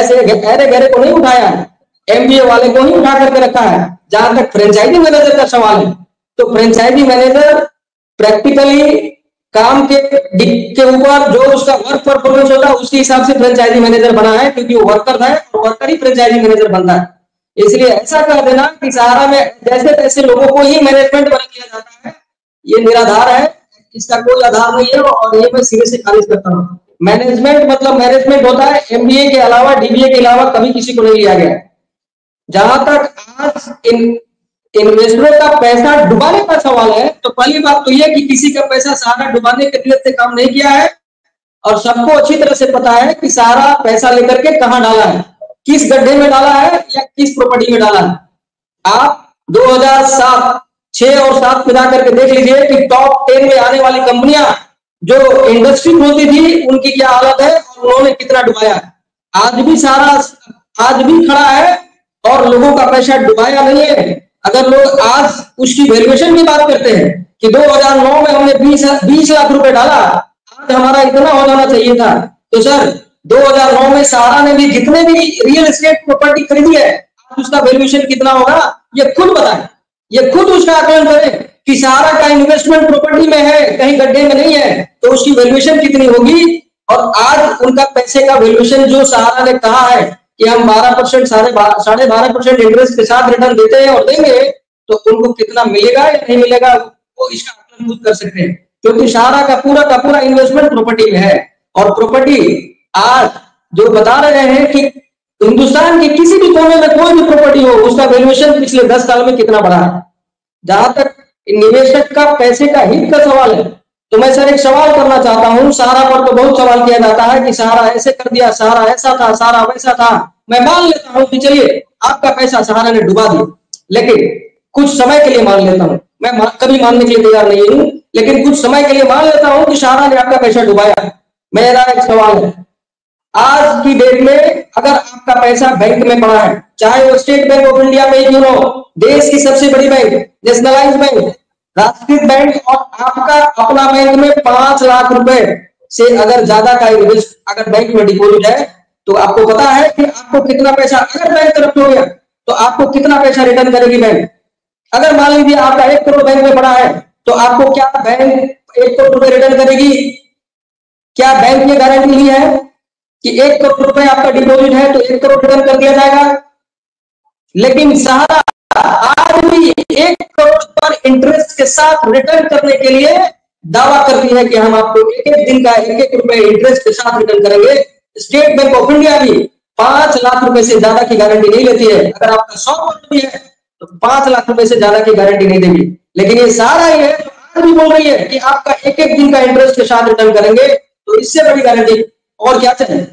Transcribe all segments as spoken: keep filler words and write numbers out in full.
ऐसे गहरे गहरे को नहीं उठाया है, एमबीए वाले को ही उठा करके रखा है। जहां तक फ्रेंचाइजी मैनेजर का सवाल है, तो फ्रेंचाइजी मैनेजर प्रैक्टिकली काम के के ऊपर जो उसका वर्क परफॉर्मेंस होता है उसके हिसाब से फ्रेंचाइजी मैनेजर बना है, क्योंकि वो वर्कर है और वर्कर ही फ्रेंचाइजी मैनेजर बनता है। इसलिए ऐसा कर देना कि सहारा में जैसे तैसे लोगों को ही मैनेजमेंट बना दिया जाता है, ये निराधार है, इसका कोई आधार नहीं है और ये मैं सिरे से खारिज करता हूँ। मैनेजमेंट मतलब मैनेजमेंट होता है, एमबीए के अलावा डीबीए के अलावा कभी किसी को नहीं लिया गया। जहां तक आज इन इन्वेस्टरों का पैसा डुबाने का सवाल है, तो पहली बात तो यह कि किसी का पैसा सहारा डुबाने के नियत से काम नहीं किया है, और सबको अच्छी तरह से पता है कि सहारा पैसा लेकर के कहां डाला है, किस गड्ढे में डाला है या किस प्रॉपर्टी में डाला है। आप दो हज़ार सात, छह और सात में जाकर के देख लीजिए कि टॉप टेन में आने वाली कंपनियां जो इंडस्ट्री खोलती थी उनकी क्या हालत है और उन्होंने कितना डुबाया है। आज भी सहारा आज भी खड़ा है और लोगों का पैसा डुबाया नहीं है। अगर लोग आज उसकी वैल्यूएशन की बात करते हैं कि दो हज़ार नौ में हमने बीस लाख रुपए डाला, आज हमारा इतना हो जाना चाहिए था, तो सर दो हज़ार नौ में सहारा ने भी जितने भी रियल एस्टेट प्रॉपर्टी खरीदी है, आज उसका वैल्यूएशन कितना होगा ये खुद बताएं, ये खुद उसका आकलन करें कि सहारा का इन्वेस्टमेंट प्रॉपर्टी में है, कहीं गड्ढे में नहीं है, तो उसकी वैल्यूएशन कितनी होगी। और आज उनका पैसे का वैल्यूएशन जो सहारा ने कहा है कि हम बारह परसेंट साढ़े साढ़े बारह परसेंट इंटरेस्ट के साथ रिटर्न देते हैं और देंगे, तो उनको कितना मिलेगा या नहीं मिलेगा वो इसका आकलन खुद कर सकते हैं, क्योंकि सहारा का पूरा का पूरा इन्वेस्टमेंट प्रॉपर्टी में है। और प्रॉपर्टी आज जो बता रहे हैं कि हिंदुस्तान के किसी भी कोने में कोई भी प्रॉपर्टी हो, उसका वैल्यूएशन पिछले दस साल में कितना बढ़ा है। जहां तक निवेशक का पैसे का हित का सवाल है, तो मैं सर एक सवाल करना चाहता हूं। सहारा पर तो बहुत सवाल किया जाता है कि सहारा ऐसे कर दिया, सहारा ऐसा था, सहारा वैसा था। मैं मान लेता हूं कि चलिए आपका पैसा सहारा ने डुबा दिया, लेकिन कुछ समय के लिए मान लेता हूं, मैं कभी मानने के लिए तैयार नहीं हूं, लेकिन कुछ समय के लिए मान लेता हूं कि सहारा ने आपका पैसा डुबाया। मेरा एक सवाल है, आज की डेट में अगर आपका पैसा बैंक में पड़ा है, चाहे वो स्टेट बैंक ऑफ इंडिया में ही क्यों हो, देश की सबसे बड़ी बैंक, नेशनलाइज्ड बैंक, राष्ट्रीय बैंक, और आपका अपना बैंक में पांच लाख रुपए से अगर ज्यादा का इन्वेस्ट अगर बैंक में डिपॉजिट है, तो आपको पता है कि आपको कितना पैसा, अगर बैंक तरफ हो गया तो आपको कितना पैसा रिटर्न करेगी बैंक। अगर मान लीजिए आपका एक करोड़ बैंक में पड़ा है, तो आपको क्या बैंक एक करोड़ रुपए रिटर्न करेगी? क्या बैंक ने गारंटी ली है कि एक करोड़ रुपए आपका डिपॉजिट है तो एक करोड़ रिटर्न कर दिया जाएगा? लेकिन सहारा आज भी एक करोड़ पर इंटरेस्ट के साथ रिटर्न करने के लिए दावा करती है कि हम आपको एक एक दिन का एक एक रुपए इंटरेस्ट के साथ रिटर्न करेंगे। स्टेट बैंक ऑफ इंडिया भी पांच लाख रुपए से ज्यादा की गारंटी नहीं लेती है। अगर आपका सौ करोड़ भी है तो पांच लाख रुपए से ज्यादा की गारंटी नहीं देगी। लेकिन ये सहारा ही है तो आज भी बोल रही है कि आपका एक एक दिन का इंटरेस्ट के साथ रिटर्न करेंगे। तो इससे बड़ी गारंटी और क्या चाहिए?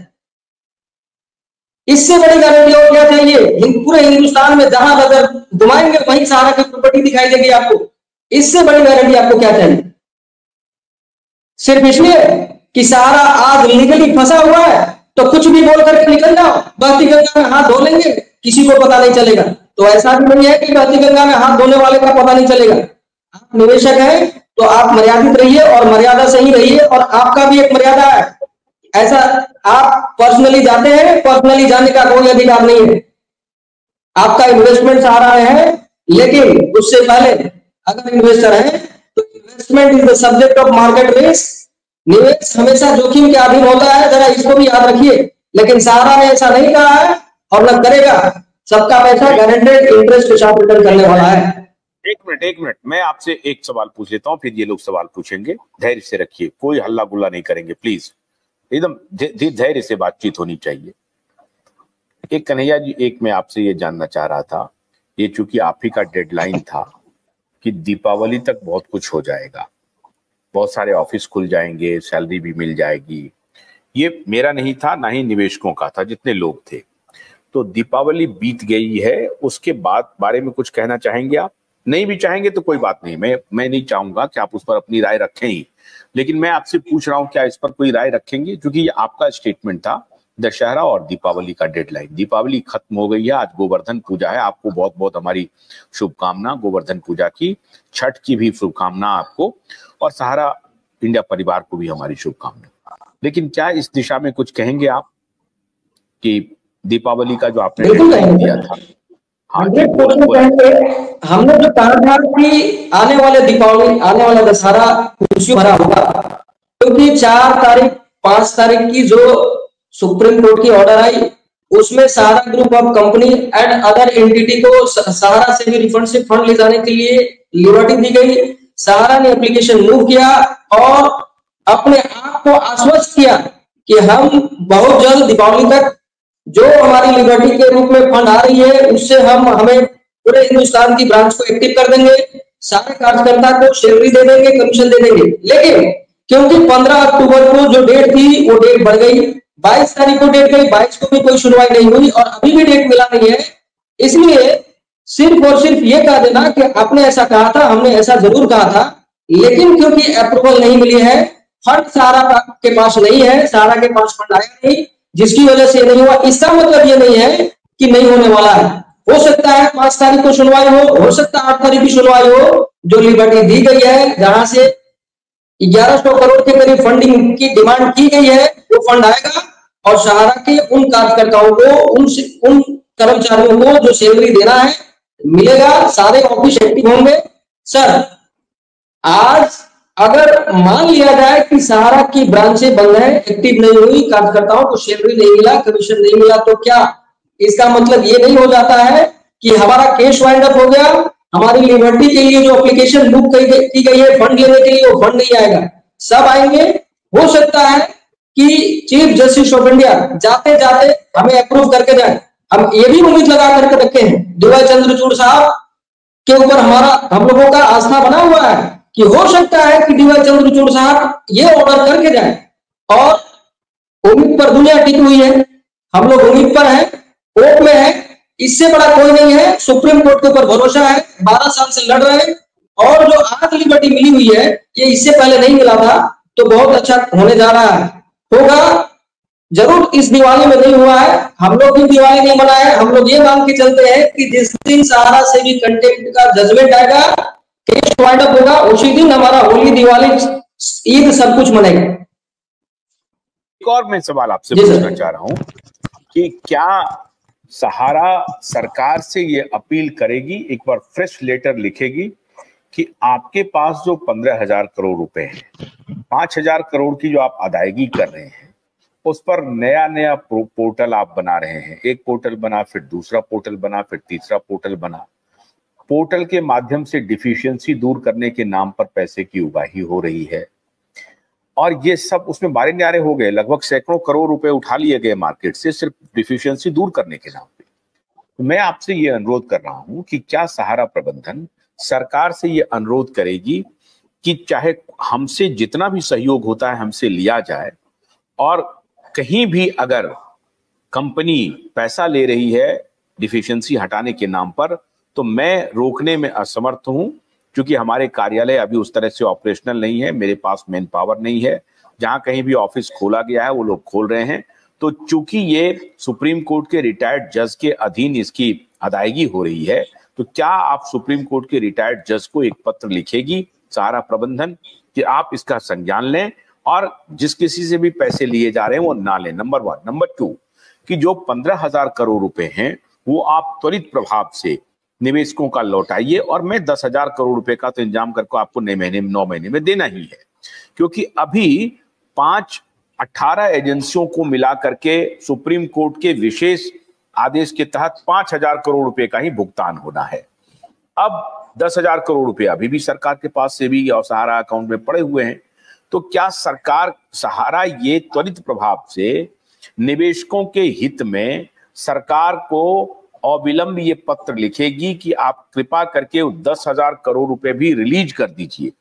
इससे बड़ी गारंटी और क्या चाहिए? पूरे हिंदुस्तान में जहां नजर घुमाएंगे वहीं सहारा की प्रॉपर्टी दिखाई देगी आपको। इससे बड़ी गारंटी आपको क्या चाहिए? सिर्फ इसलिए कि सहारा आज लीगली फंसा हुआ है तो कुछ भी बोल करके निकल जाओ, बहती गंगा में हाथ धो लेंगे, किसी को पता नहीं चलेगा। तो ऐसा भी नहीं है कि बहती गंगा में हाथ धोने वाले का पता नहीं चलेगा। आप निवेशक हैं तो आप मर्यादित रहिए और मर्यादा से ही रहिए, और आपका भी एक मर्यादा है। ऐसा आप पर्सनली जाते हैं, पर्सनली जाने का कोई अधिकार नहीं है। आपका इन्वेस्टमेंट सहारा में है, लेकिन उससे पहले अगर इन्वेस्टर है तो investment is the subject of market risk. निवेश हमेशा जोखिम के अधीन होता है, जरा इसको भी याद रखिए। लेकिन सहारा ने ऐसा नहीं कहा है और न करेगा। सबका पैसा गारंटेड इंटरेस्ट के साथ रिटर्न करने वाला है। एक मिनट एक मिनट मैं आपसे एक सवाल पूछ लेता हूँ, फिर ये लोग सवाल पूछेंगे। धैर्य से रखिए, कोई हल्ला गुल्ला नहीं करेंगे प्लीज, एकदम धैर्य से बातचीत होनी चाहिए। एक कन्हैया जी, एक मैं आपसे ये जानना चाह रहा था, ये चूंकि आप ही का डेडलाइन था कि दीपावली तक बहुत कुछ हो जाएगा, बहुत सारे ऑफिस खुल जाएंगे, सैलरी भी मिल जाएगी, ये मेरा नहीं था ना ही निवेशकों का था, जितने लोग थे। तो दीपावली बीत गई है, उसके बाद बारे में कुछ कहना चाहेंगे आप? नहीं भी चाहेंगे तो कोई बात नहीं, मैं मैं नहीं चाहूंगा कि आप उस पर अपनी राय रखें ही, लेकिन मैं आपसे पूछ रहा हूं क्या इस पर कोई राय रखेंगे? क्योंकि ये आपका स्टेटमेंट था, दशहरा और दीपावली का डेडलाइन। दीपावली खत्म हो गई है, आज गोवर्धन पूजा है, आपको बहुत बहुत हमारी शुभकामना गोवर्धन पूजा की, छठ की भी शुभकामना आपको, और सहारा इंडिया परिवार को भी हमारी शुभकामना। लेकिन क्या इस दिशा में कुछ कहेंगे आप कि दीपावली का जो आपने बिल्कुल डेडलाइन नहीं दिया था। हाँ जी, हंड्रेड बोला परसेंट बोला कहेंगे। हमने जो कहा था कि आने वाले दीपावली, आने वाला दशहरा खुशियों भरा होगा, क्योंकि चार तारीख पांच तारीख की जो सुप्रीम कोर्ट की ऑर्डर आई, उसमें Sahara group of company and other entity को सहारा से भी रिफंड से फंड ले जाने के लिए लिबर्टी दी गई। सहारा ने एप्लीकेशन मूव किया और अपने आप को आश्वस्त किया कि हम बहुत जल्द दीपावली तक जो हमारी लिबर्टी के रूप में फंड आ रही है, उससे हम हमें पूरे हिंदुस्तान की ब्रांच को एक्टिव कर देंगे, सारे कार्यकर्ता को सैलरी दे देंगे, कमीशन दे देंगे। लेकिन क्योंकि पंद्रह अक्टूबर को जो डेट थी वो डेट बढ़ गई, बाईस तारीख को डेट गई, बाईस को भी कोई सुनवाई नहीं हुई और अभी भी डेट मिला नहीं है। इसलिए सिर्फ और सिर्फ ये कह देना कि आपने ऐसा कहा था, हमने ऐसा जरूर कहा था, लेकिन क्योंकि अप्रूवल नहीं मिली है, फंड सहारा के पास नहीं है, सहारा के पास फंड आया नहीं, जिसकी वजह से नहीं हुआ। इसका मतलब ये नहीं है कि नहीं होने वाला है। हो सकता है पांच तारीख को सुनवाई हो, हो सकता है आठ तारीख की सुनवाई हो। जो लिबर्टी दी गई है, जहां से ग्यारह सौ करोड़ के करीब फंडिंग की डिमांड की गई है, वो फंड आएगा और सहारा के उन कार्यकर्ताओं को, उन उन कर्मचारियों को जो सैलरी देना है मिलेगा, सारे ऑफिस एक्टिव होंगे। सर, आज अगर मान लिया जाए कि सहारा की ब्रांचें बंद है, एक्टिव नहीं हुई, कार्यकर्ताओं को सैलरी नहीं मिला, कमीशन नहीं मिला, तो क्या इसका मतलब ये नहीं हो जाता है कि हमारा केस वाइंड अप हो गया, हमारी लिबर्टी के लिए जो एप्लीकेशन बुक की गई है फंड लेने के लिए, वो फंड नहीं आएगा? सब आएंगे। हो सकता है कि चीफ जस्टिस ऑफ इंडिया जाते जाते हमें अप्रूव करके जाए। हम ये भी उम्मीद लगा करके रखे हैं, डीवाई चंद्रचूड़ साहब के ऊपर हमारा, हम लोगों का आस्था बना हुआ है कि हो सकता है कि डीवाई चंद्रचूड़ साहब ये ऑर्डर करके जाए, और उम्मीद पर दुनिया टिकी हुई है, हम लोग उम्मीद पर हैं, होप में है। इससे बड़ा कोई नहीं है, सुप्रीम कोर्ट के ऊपर भरोसा है, बारह साल से लड़ रहे हैं, और जो आज लिबर्टी मिली हुई है ये इससे पहले नहीं मिला था, तो बहुत अच्छा होने जा रहा है, होगा जरूर। इस दिवाली में नहीं हुआ है, हम लोग भी दिवाली नहीं मनाए, हम लोग ये मान के चलते हैं कि जिस दिन सहारा से भी कंटेम्प्ट का जजमेंट आएगा, केस वाइंड अप होगा, उसी दिन हमारा होली, दिवाली, ईद सब कुछ मनेगा। एक और मैं सवाल आपसे पूछना चाह रहा हूं कि क्या सहारा सरकार से ये अपील करेगी, एक बार फ्रेश लेटर लिखेगी कि आपके पास जो पंद्रह हजार करोड़ रुपए हैं, पांच हजार करोड़ की जो आप अदायगी कर रहे हैं, उस पर नया नया पोर्टल आप बना रहे हैं, एक पोर्टल बना, फिर दूसरा पोर्टल बना, फिर तीसरा पोर्टल बना, पोर्टल के माध्यम से डिफिशियंसी दूर करने के नाम पर पैसे की उगाही हो रही है, और ये सब उसमें बारे न्यारे हो गए, लगभग सैकड़ों करोड़ रुपए उठा लिए गए मार्केट से सिर्फ डिफिशियंसी दूर करने के नाम पे। तो मैं आपसे ये अनुरोध कर रहा हूं कि क्या सहारा प्रबंधन सरकार से ये अनुरोध करेगी कि चाहे हमसे जितना भी सहयोग होता है हमसे लिया जाए, और कहीं भी अगर कंपनी पैसा ले रही है डिफिशियंसी हटाने के नाम पर, तो मैं रोकने में असमर्थ हूं, क्योंकि हमारे कार्यालय अभी उस तरह से ऑपरेशनल नहीं है, मेरे पास मैन पावर नहीं है, जहां कहीं भी ऑफिस खोला गया है वो लोग खोल रहे हैं। तो चूंकि ये सुप्रीम कोर्ट के रिटायर्ड जज के अधीन इसकी अदायगी हो रही है, तो क्या आप सुप्रीम कोर्ट के रिटायर्ड जज को एक पत्र लिखेगी सहारा प्रबंधन कि आप इसका संज्ञान लें और जिस किसी से भी पैसे लिए जा रहे हैं वो ना लें? Number one. नंबर टू, कि जो पंद्रह हजार करोड़ रुपए हैं वो आप त्वरित प्रभाव से निवेशकों का लौटाइए, और मैं दस हजार करोड़ रुपए का तो इंतजाम करके आपको नए महीने में, नौ महीने में देना ही है, क्योंकि अभी पांच अठारह एजेंसियों को मिला करके सुप्रीम कोर्ट के विशेष आदेश के तहत पांच हजार करोड़ रुपए का ही भुगतान होना है। अब दस हजार करोड़ रुपए अभी भी सरकार के पास से भी और सहारा अकाउंट में पड़े हुए हैं। तो क्या सरकार, सहारा ये त्वरित प्रभाव से निवेशकों के हित में सरकार को अविलंब ये पत्र लिखेगी कि आप कृपा करके दस हजार करोड़ रुपए भी रिलीज कर दीजिए,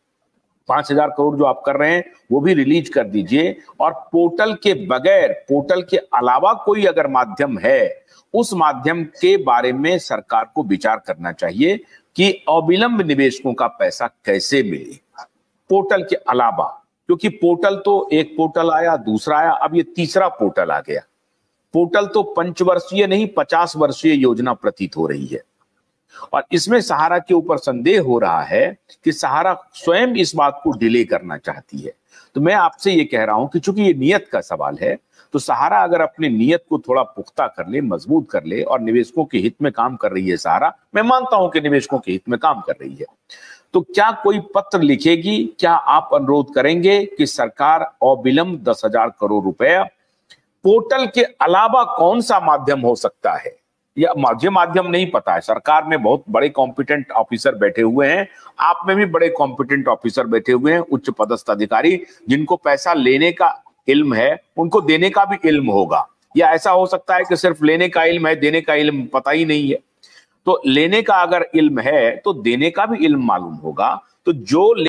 पांच हजार करोड़ जो आप कर रहे हैं वो भी रिलीज कर दीजिए, और पोर्टल के बगैर, पोर्टल के अलावा कोई अगर माध्यम है, उस माध्यम के बारे में सरकार को विचार करना चाहिए कि अविलंब निवेशकों का पैसा कैसे मिले पोर्टल के अलावा। क्योंकि पोर्टल तो, एक पोर्टल आया, दूसरा आया, अब ये तीसरा पोर्टल आ गया। पोर्टल तो पंचवर्षीय नहीं पचास वर्षीय योजना प्रतीत हो रही है। और इसमें सहारा के ऊपर संदेह हो रहा है कि सहारा स्वयं इस बात को डिले करना चाहती है। तो मैं आपसे ये कह रहा हूं कि चूंकि ये नियत का सवाल है, तो सहारा अगर अपनी नियत को थोड़ा पुख्ता कर ले, मजबूत कर ले और निवेशकों के हित में काम कर रही है सहारा, मैं मानता हूं कि निवेशकों के हित में काम कर रही है, तो क्या कोई पत्र लिखेगी, क्या आप अनुरोध करेंगे कि सरकार अविलंब दस हजार करोड़ रुपए, पोर्टल के अलावा कौन सा माध्यम हो सकता है, या मुझे माध्यम नहीं पता है, सरकार में बहुत बड़े कॉम्पिटेंट ऑफिसर बैठे हुए हैं, आप में भी बड़े कॉम्पिटेंट ऑफिसर बैठे हुए हैं, उच्च पदस्थ अधिकारी जिनको पैसा लेने का इल्म है, उनको देने का भी इल्म होगा। या ऐसा हो सकता है कि सिर्फ लेने का इल्म है, देने का इल्म पता ही नहीं है। तो लेने का अगर इल्म है तो देने का भी इल्म मालूम होगा। तो जो